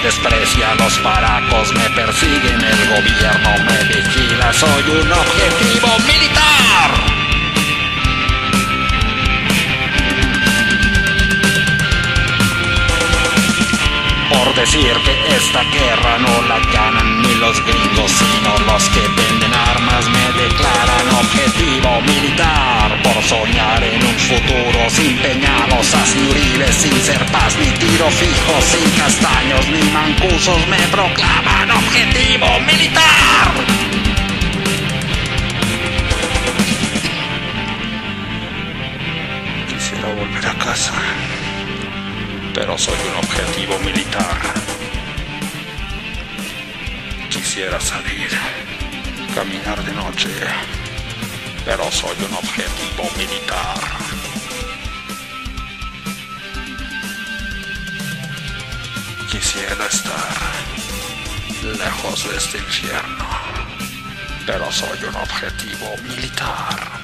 desprecia, los paracos me persiguen, el gobierno me vigila, soy un objetivo militar. Por decir que esta guerra no la ganan ni los gringos, sino los que venden armas, me declaran objetivo militar. Por soñar en un futuro sin peñados, asniuriles, sin ser paz ni tiro fijo, sin castaños ni mancusos, me proclaman objetivo militar. Quisiera volver a casa, pero soy un objetivo militar. Quisiera salir, caminar de noche, pero soy un objetivo militar. Quisiera estar lejos de este infierno, pero soy un objetivo militar.